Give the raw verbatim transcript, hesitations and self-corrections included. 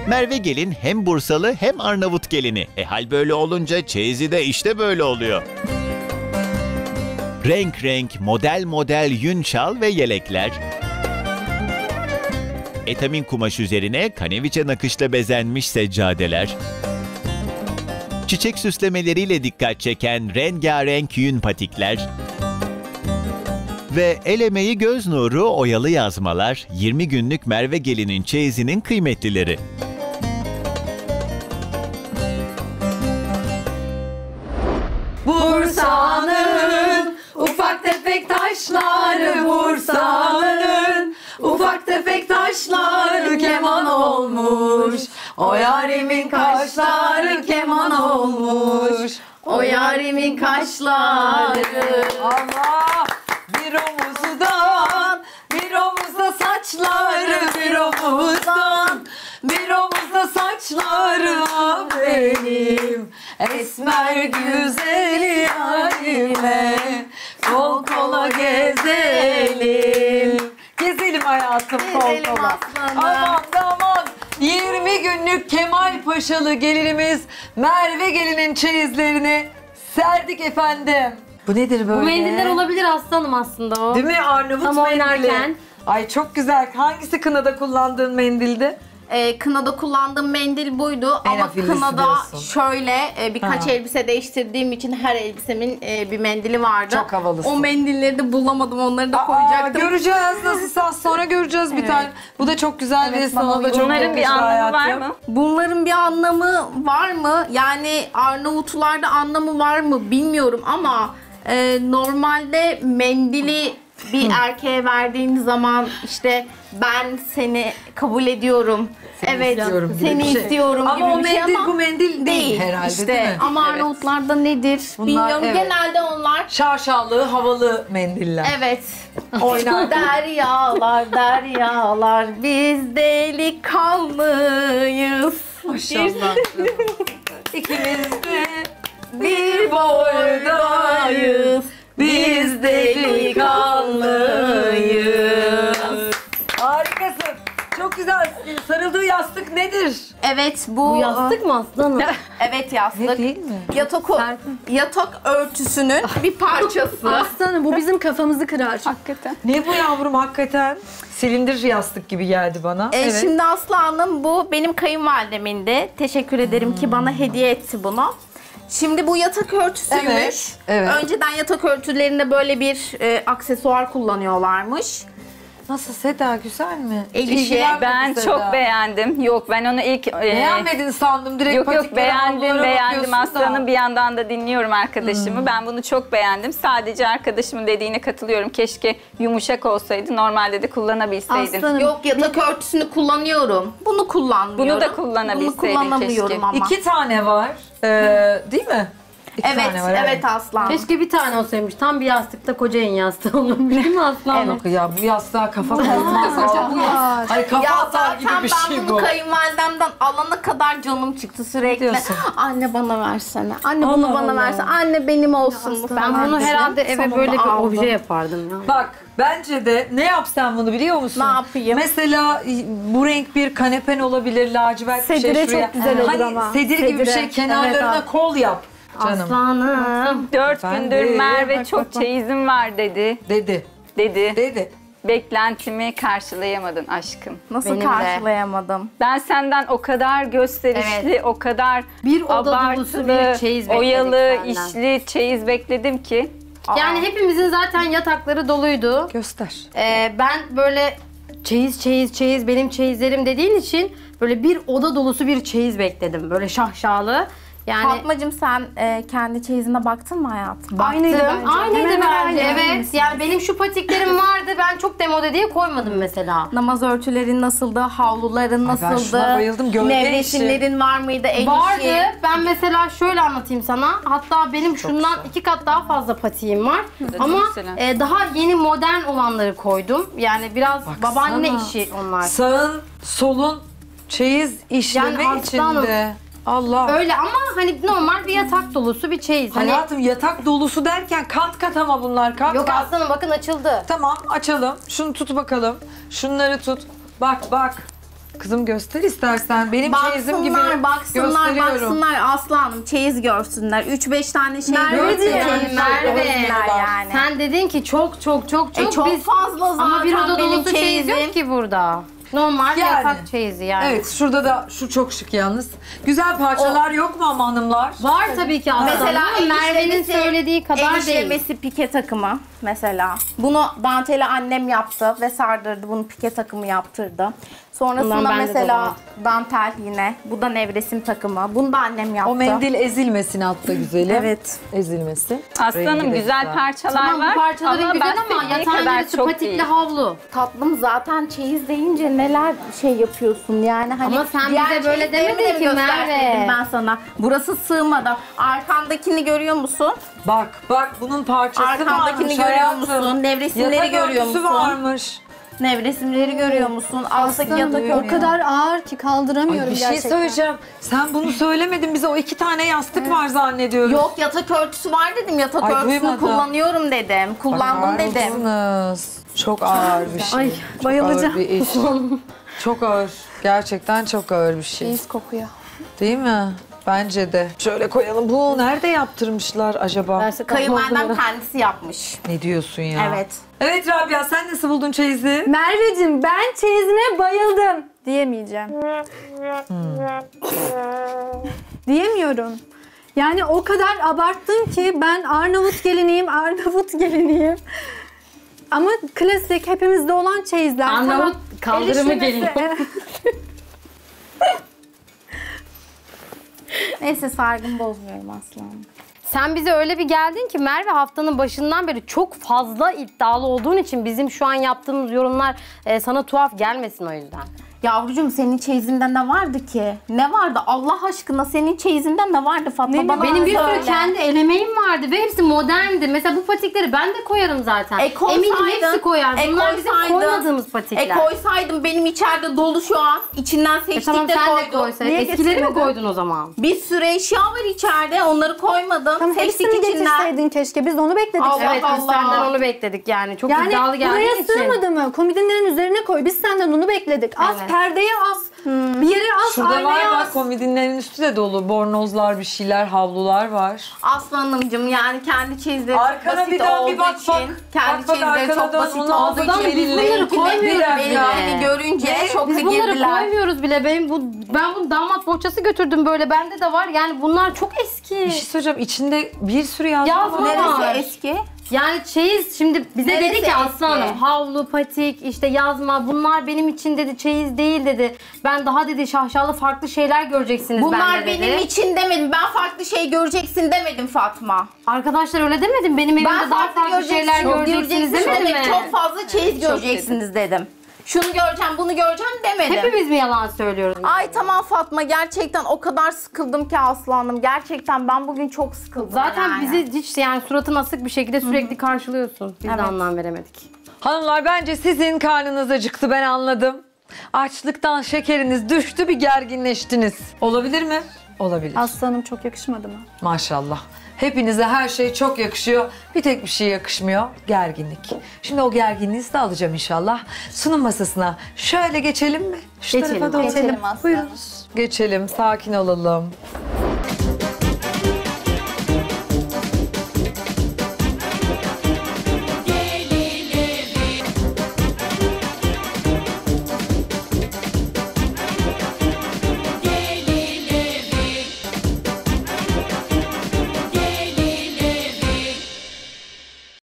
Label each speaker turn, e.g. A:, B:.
A: Merve gelin hem Bursalı hem Arnavut gelini. E hal böyle olunca çeyizi de işte böyle oluyor. Renk renk, model model yün şal ve yelekler. Etamin kumaş üzerine kaneviçe nakışla bezenmiş seccadeler. Çiçek süslemeleriyle dikkat çeken rengarenk yün patikler. Ve el emeği göz nuru oyalı yazmalar, yirmi günlük Merve gelinin çeyizinin kıymetlileri.
B: Bursa'nın ufak tefek taşları, Bursa'nın ufak tefek taşları keman olmuş. O yarimin kaşları keman olmuş. O yarimin kaşları. Allah! Bir omuzdan, bir omuzda saçları, bir omuzdan, bir omuzda saçları benim. Esmer güzeli halime kol kola gezelim. Gezelim hayatım kol
C: Gezelim
B: kola.
C: aslanım.
B: Aman da aman. yirmi günlük Kemal Paşalı gelinimiz Merve gelinin çeyizlerini serdik efendim. Bu nedir böyle?
D: Bu mendiller olabilir aslanım aslında o.
B: Değil mi? Arnavut
D: Tam
B: mendili.
D: oynarken.
B: Ay çok güzel. Hangisi kınada kullandığın mendildi?
C: Ee, kınada kullandığım mendil buydu
B: En
C: ama
B: afillisi
C: kınada
B: diyorsun.
C: şöyle e, birkaç
B: Ha.
C: elbise değiştirdiğim için her elbisemin e, bir mendili vardı.
B: Çok havalısın.
C: O mendilleri de bulamadım, onları da
B: Aa,
C: koyacaktım.
B: göreceğiz nasılsa az sonra göreceğiz bir
C: Evet.
B: tane. Bu da çok güzel
C: Evet,
B: bir sana
C: bana
B: da çok
E: Bunların bir
B: yakışır
E: anlamı var
B: hayatım.
E: mı?
C: Bunların bir anlamı var mı? Yani Arnavutlarda anlamı var mı bilmiyorum ama e, normalde mendili bir erkeğe verdiğin zaman işte ben seni kabul ediyorum. evet,
B: istiyorum gibi
C: seni
B: bir şey.
C: istiyorum
B: Ama
C: gibi
B: o
C: bir şey
B: mendil
C: ama
B: bu mendil değil herhalde,
C: işte.
B: değil mi?
C: Ama
E: Evet.
C: Arnavutlarda nedir
B: Bunlar,
C: bilmiyorum.
B: evet.
C: Genelde onlar
B: Şarşallı, havalı mendiller.
C: evet.
B: Oynar.
C: Deryalar, deryalar, biz delikanlıyız.
B: Maşallah. İkimiz de bir boydayız. Biz delikanlıyız. Harikasın. Çok güzel. Sarıldığı yastık nedir?
C: Evet bu,
D: Bu yastık mı aslanım?
C: evet yastık.
B: Ne değil mi?
C: Yatak, o- yatak örtüsünün bir parçası.
D: Aslanım bu bizim kafamızı kırar.
E: Hakikaten.
B: Ne bu yavrum hakikaten? Silindir yastık gibi geldi bana.
C: Ee,
B: evet.
C: Şimdi Aslı Hanım bu benim kayınvalidemindi. Teşekkür ederim ki bana hediye etti bunu. Şimdi bu yatak örtüsüymüş.
B: Evet, evet.
C: Önceden yatak örtülerinde böyle bir e, aksesuar kullanıyorlarmış.
B: Nasıl Seda, güzel mi?
C: El işi.
B: İlgilenmedin
E: Ben
B: Seda.
E: çok beğendim. Yok ben onu ilk... e,
B: Beğenmedin sandım direkt
E: Yok yok
B: patiklere,
E: beğendim
B: havlulara
E: beğendim
B: bakıyorsun da.
E: aslanım, bir yandan da dinliyorum arkadaşımı. Ben bunu çok beğendim. Sadece arkadaşımın dediğine katılıyorum. Keşke yumuşak olsaydı. Normalde de kullanabilseydin.
D: Aslanım.
C: Yok yatak örtüsünü kullanıyorum. Bunu kullanmıyorum.
E: Bunu da kullanabilseydin
C: Bunu kullanamıyorum
E: keşke.
C: ama.
B: İki tane var. Ee, değil mi? İki
C: evet,
B: tane var,
C: evet Aslan.
D: Keşke bir tane olsaymış. Tam bir yastıkta koca en yastığı olurmuş değil mi aslanım?
B: Yok ya, bu yastığa kafa koymaz. Ay kafa
C: Ya
B: atar gibi
C: zaten
B: bir
C: ben
B: şey
C: bunu
B: bu.
C: kayınvalidemden alana kadar canım çıktı sürekli.
B: diyorsun?
C: Anne bana versene. Anne bunu
B: Allah
C: bana
B: Allah.
C: versene. Anne benim olsun mu?
D: Ben bunu
C: dedim.
D: herhalde eve
C: Sonunda
D: böyle bir
C: aldım.
D: obje yapardım ya.
B: Bak bence de ne yapsan bunu biliyor musun?
C: Ne yapayım?
B: Mesela bu renk bir kanepen olabilir, lacivert bir şey
F: Sedire
B: şuraya.
F: çok güzel olur
B: hani
F: ama.
B: sedir gibi bir
F: Sedire.
B: şey kenarlarına
F: Evet,
B: kol yap canım.
D: Aslanım.
E: Dört
B: Efendim?
E: gündür Merve
B: Bak,
E: çok
B: bak, bak.
E: çeyizim var dedi.
B: Dedi.
E: Dedi.
B: Dedi.
E: Beklentimi karşılayamadın aşkım.
C: Nasıl
D: Benim de.
C: karşılayamadım?
E: Ben senden o kadar gösterişli, o kadar
D: Bir oda dolusu
E: abartılı,
D: bir çeyiz bekledik
E: oyalı,
D: senden.
E: işli çeyiz bekledim ki.
D: Yani hepimizin zaten yatakları doluydu.
B: Göster.
D: Ee, ben böyle çeyiz çeyiz çeyiz benim çeyizlerim dediğin için böyle bir oda dolusu bir çeyiz bekledim. Böyle şahşalı. Yani
C: Fatmacığım sen e, kendi çeyizine baktın mı hayatım?
D: aynıydı.
F: bence.
D: Aynıydı
F: Hemen
D: bence.
F: aynı.
D: Evet. Yani benim şu patiklerim vardı. Ben çok demode diye koymadım mesela.
C: Namaz örtülerin nasıldı? Havluların
B: Ay ben
C: nasıldı?
B: şuna bayıldım, gölge
C: Nevresimlerin var mıydı? El
D: Vardı.
C: işi?
D: Ben mesela şöyle anlatayım sana. Hatta benim şundan iki kat daha fazla patiğim var. Ama
E: güzel.
D: e, daha yeni modern olanları koydum. Yani biraz
B: Baksana.
D: babaanne işi onlar.
B: Sağın, solun çeyiz işleme
D: Yani aslanım.
B: içinde. Allah.
D: Öyle ama hani normal bir yatak dolusu bir çeyiz. Hani
B: Hayatım yatak dolusu derken kat kat ama bunlar kat
D: yok
B: kat.
D: aslanım bakın açıldı.
B: Tamam açalım. Şunu tut bakalım. Şunları tut. Bak bak. Kızım göster istersen. Benim çeyizim gibi
C: Baksınlar, baksınlar,
B: gösteriyorum.
C: baksınlar Aslı Hanım. Çeyiz görsünler. üç beş tane şey
D: Merveciğim,
C: görsünler.
D: Merve.
C: görsünler yani.
D: Sen dedin ki çok çok çok çok
C: E, çok
D: biz
C: fazla zaten
D: ama bir oda
C: benim
D: dolusu çeyiz
C: çeyizim.
D: yok ki burada. Normal
B: Yani.
D: yatak çeyizi yani.
B: Evet, şurada da şu çok şık yalnız. Güzel parçalar yok mu ama hanımlar?
D: Var tabii ki aslında.
C: Mesela
D: ama Merve'nin
C: enişlemesi-
D: söylediği kadar değil.
C: enişlemesi pike takımı mesela. Bunu danteli annem yaptı ve sardırdı. Bunu pike takımı yaptırdı. Sonrasında
D: Bundan bende de
C: mesela
D: var.
C: dantel yine. Bu da nevresim takımı. Bunu da annem yaptı.
B: O mendil ezilmesin hatta güzeli.
C: Evet.
B: Ezilmesin.
E: Aslanım
B: Rengi de
E: güzel parçalar
D: Tamam
E: var
D: bu parçaların
E: ama
D: güzel ama
E: bahsettiği
D: yatağın
E: kadar
D: yarısı
E: çok
D: patikli
E: değil.
D: havlu.
C: Tatlım zaten çeyiz deyince neler şey yapıyorsun yani hani
D: Ama sen
C: diğer
D: bize böyle
C: çeyizlerimi
D: demedin
C: de
D: ki
C: gösterseydim
D: Merve.
C: ben sana. Burası sığmadı. Arkandakini görüyor musun?
B: Bak bak bunun parçası
C: Arkandakini
B: varmış
C: görüyor
B: hayatım.
C: musun? Nevresimleri
B: Yatak
C: görüyor
B: örtüsü
C: musun?
B: varmış.
C: Nevresimleri görüyor musun? Alttaki yatak
B: duyuyor
F: O kadar ağır ki kaldıramıyorum
B: Ay, bir şey
F: gerçekten.
B: söyleyeceğim. Sen bunu söylemedin bize, o iki tane yastık var zannediyorum.
C: Yok yatak örtüsü var dedim. Yatak
B: Ay,
C: örtüsünü
B: duymadım.
C: kullanıyorum dedim. Kullandım
B: Bakar
C: dedim.
B: mısınız? Çok ağır bir şey.
D: Ay,
B: Çok
F: bayılacağım.
B: ağır bir iş. Çok ağır. Gerçekten çok ağır bir şey.
F: Çeyiz kokuyor.
B: Değil mi? Bence de. Şöyle koyalım. Bu nerede yaptırmışlar acaba?
D: Dersi
C: Kayınvalidem kendisi yapmış.
B: Ne diyorsun ya?
C: Evet.
B: Evet Rabia, sen nasıl buldun çeyizi?
F: Merveciğim ben çeyizine bayıldım diyemeyeceğim. Diyemiyorum. Yani o kadar abarttın ki ben Arnavut geliniyim, Arnavut geliniyim. Ama klasik hepimizde olan çeyizler.
D: Arnavut
F: Tamam,
D: kaldırımı
F: el
D: geliyor.
F: işlemesi.
C: Neyse sargın bozmuyorum aslanım.
D: Sen bize öyle bir geldin ki Merve haftanın başından beri çok fazla iddialı olduğun için bizim şu an yaptığımız yorumlar e, sana tuhaf gelmesin o yüzden.
C: Yavrucuğum senin çeyizinden ne vardı ki? Ne vardı? Allah aşkına senin çeyizinden ne vardı Fatma?
F: Ne
C: Bana
D: Benim bir
C: söyle.
D: sürü kendi elemeğim vardı ve hepsi moderndi. Mesela bu patikleri ben de koyarım zaten.
C: E koysaydın,
D: Eminim hepsi koyar.
C: e
D: Bunlar bizim
C: koysaydın.
D: koymadığımız patikler.
C: E koysaydım benim içeride dolu şu an. İçinden
D: E
C: seçtik
D: tamam
C: de
D: sen de
C: koydum.
D: koysaydın.
F: Niye
D: Eskileri mi
F: getirmedin?
D: koydun o zaman?
C: Bir sürü eşya var içeride. Onları koymadım.
F: Tamam,
C: Seçtik
F: hepsini
C: içinden.
F: getirseydin keşke. Biz de onu bekledik.
C: Allah
D: Evet biz
C: Allah.
D: senden onu bekledik yani. Çok
F: Yani
D: iddialı
F: buraya
D: geldiğin için.
F: sığmadı mı? Komodinlerin üzerine koy. Biz senden onu bekledik. Az
D: Evet.
F: perdeye az. Bir yere az,
B: Şurada var
F: aynaya
B: bak,
F: az.
B: komodinlerin üstü de dolu. Bornozlar, bir şeyler, havlular var.
C: Aslanımcığım yani kendi çeyizleri çok
B: Arkana
C: basit
B: bir daha bir
C: olduğu
B: bak,
C: için.
B: bak.
C: Kendi
B: Bak, bak,
C: çeyizleri
B: arkana
C: çok
B: dön,
C: basit
B: onu
C: olduğu
B: aldık,
C: için.
D: biz bunları
C: Benimkini-
D: koymuyoruz
C: benimkini
D: bile.
C: görünce şoka
D: Biz bunları
C: girdiler.
D: koymuyoruz bile. Benim bu ben bunu damat bohçası götürdüm böyle. Bende de var. Yani bunlar çok eski.
B: Bir şey söyleyeceğim. İçinde bir sürü yazma
D: Yazma
B: var.
D: var.
C: Neresi eski?
D: Yani çeyiz şimdi bize
C: Neresi
D: dedi ki Aslı
C: eski?
D: Hanım havlu, patik, işte yazma bunlar benim için dedi çeyiz değil dedi. Ben daha dedi şahşalı farklı şeyler göreceksiniz
C: Bunlar
D: bende dedi.
C: benim için demedim. Ben farklı şey göreceksin demedim Fatma.
D: Arkadaşlar öyle demedim. Benim evimde
C: Ben
D: daha
C: farklı,
D: farklı şeyler
C: göreceksiniz,
D: göreceksiniz demedim
C: demedim.
D: mi?
C: Çok fazla çeyiz göreceksiniz dedim. Şunu göreceğim, bunu göreceğim demedim.
D: Hepimiz mi yalan söylüyoruz?
C: Ay tamam Fatma, gerçekten o kadar sıkıldım ki Aslı Hanım. Gerçekten ben bugün çok sıkıldım
D: Zaten
C: yani.
D: bizi hiç yani suratın asık bir şekilde sürekli karşılıyorsun. Biz de
C: Evet.
D: anlam veremedik.
B: Hanımlar, bence sizin karnınız acıktı, ben anladım. Açlıktan şekeriniz düştü, bir gerginleştiniz. Olabilir mi? Olabilir.
F: Aslanım çok yakışmadı mı?
B: Maşallah. Hepinize her şey çok yakışıyor. Bir tek bir şey yakışmıyor. Gerginlik. Şimdi o gerginliği de alacağım inşallah. Sunum masasına şöyle geçelim mi? Şu
D: Geçelim,
B: tarafa doğru.
D: geçelim
E: Aslı.
B: Buyurunuz. Geçelim. Sakin olalım.